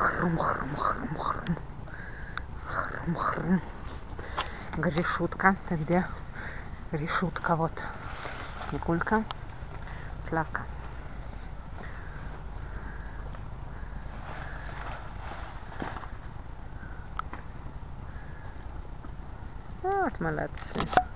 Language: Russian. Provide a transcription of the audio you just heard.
Хрум-хрум-хрум-хрум. Хрум-хрум. Гришутка. Ты где? Гришутка вот. Никулька. Славка. Вот молодцы.